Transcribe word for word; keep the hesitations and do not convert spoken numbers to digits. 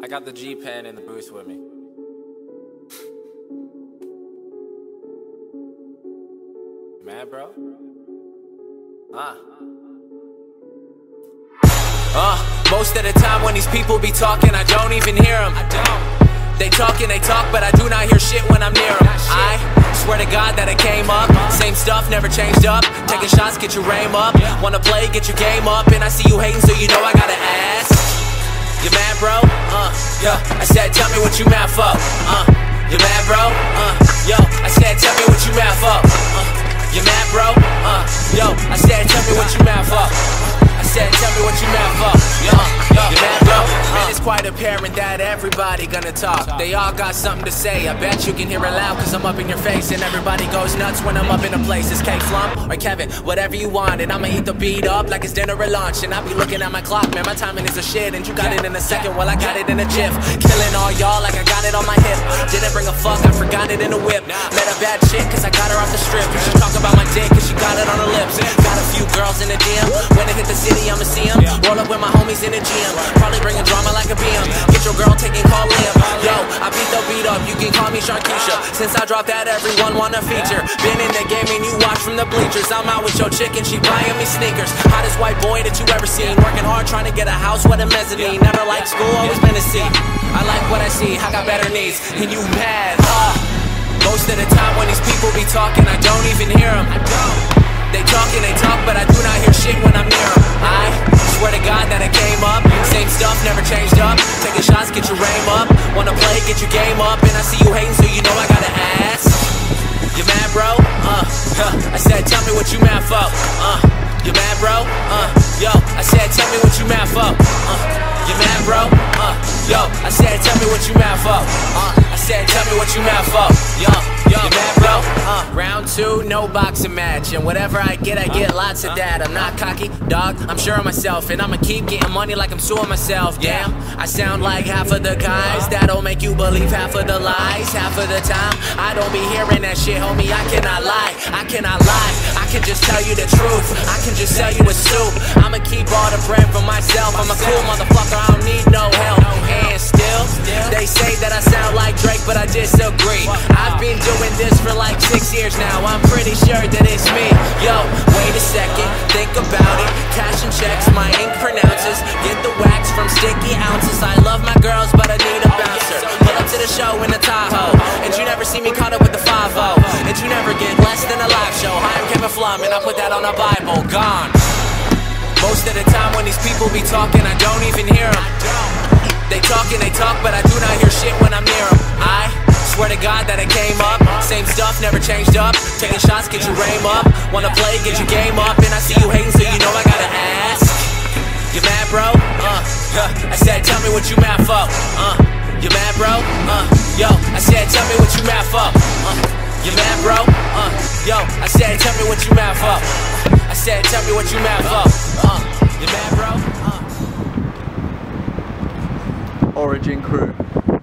I got the G pen in the booth with me. Mad, bro? Ah. Uh, most of the time when these people be talking, I don't even hear them. I don't. They talk and they talk, but I do not hear shit when I'm near them. I swear to God that I came up, same stuff, never changed up. Taking shots, get your aim up. Wanna play, get your game up. And I see you hating, so you know I gotta ask. You mad, bro? Uh, yeah. I said, tell me what you mad for. Uh, you mad, bro? Uh, yo. I said, tell me what you mad for. Uh, you mad, bro? Uh, yo. I said, tell me what you mad for. I said, tell me what you mad for. Yo, yo. You mad, bro? Man, it's quite apparent that everybody gonna talk. They all got something to say. I bet you can hear it loud, cause I'm up in your face. And everybody goes nuts when I'm up in a place. It's K Flump or Kevin, whatever you want. And I'ma eat the beat up like it's dinner or lunch. And I be looking at my clock, man, my timing is a shit. And you got it in a second, well I got it in a jiff. Killing all y'all like I got it on my hip. Didn't bring a fuck, I forgot it in a whip. Met a bad chick cause I got her off the strip. And she talk about my dick cause she got it on her lips. Got a few girls in the D M. When I hit the city, I'ma see them. Roll up with my homies in the gym. Probably bringing drama like a B M. Get your girl taking call Liam. Yo, I beat the beat up, you can call me Sharkeisha. Since I dropped that, everyone wanna feature. Been in the game and you watch from the bleachers. I'm out with your chick and she buying me sneakers. Hottest white boy that you ever seen. Working hard trying to get a house with a mezzanine. Never liked school, always been a C. I like what I see, I got better needs. And you mad, uh. Most of the time when these people be talking, I don't even hear them. I don't. They talk and they talk, but I do not hear shit when I'm near them. I swear to God that I came up, same stuff, never changed up. Taking shots, get your aim up. Wanna play, get your game up. And I see you hating, so you know I gotta ask. You mad, bro? Uh, huh. I said, tell me what you mad for. Uh, you mad, bro? Uh, yo. I said, tell me what you mad for. Uh, you mad, bro? Uh, yo. I said, tell me what you mad for. Uh, I said, tell me what you mad for. Yo. Yo, you mad, bro? Uh, round two, no boxing match. And whatever I get, I get lots of that. I'm not cocky, dog, I'm sure of myself. And I'ma keep getting money like I'm suing myself. Damn, I sound like half of the guys that'll make you believe half of the lies. Half of the time, I don't be hearing that shit, homie. I cannot lie, I cannot lie. I can just tell you the truth, I can just sell you a soup. I'ma keep all the bread for myself. I'm a cool motherfucker, I don't need no help. And still, they say that I sound like Drake, but I disagree. I've been doing this for like six years now, I'm pretty sure that it's me. Yo, wait a second, think about it. Cash and checks, my ink pronounces. Get the wax from sticky ounces. I love my girls, but I need a bouncer. Pull up to the show in a Tahoe, and you never see me caught up with the five oh. And you never get less than a live show. Hi, I'm Kevin Flum, and I put that on a Bible. Gone. Most of the time when these people be talking, I don't even hear them. They talk and they talk, but I do not hear shit when I'm near them. I swear to God that I came up, same stuff, never changed up. Taking shots, get your aim up. Wanna play, get your game up. And I see you hating, so you know I gotta ask. You mad, bro? Uh, huh. I said, tell me what you mad for. Uh, you mad, bro? Uh, yo. I said, tell me what you mad for. Uh, you mad, bro? Uh, yo. I said, tell me what you mad for. I said, tell me what you mad for. Uh, you mad, bro? Uh. Origin crew.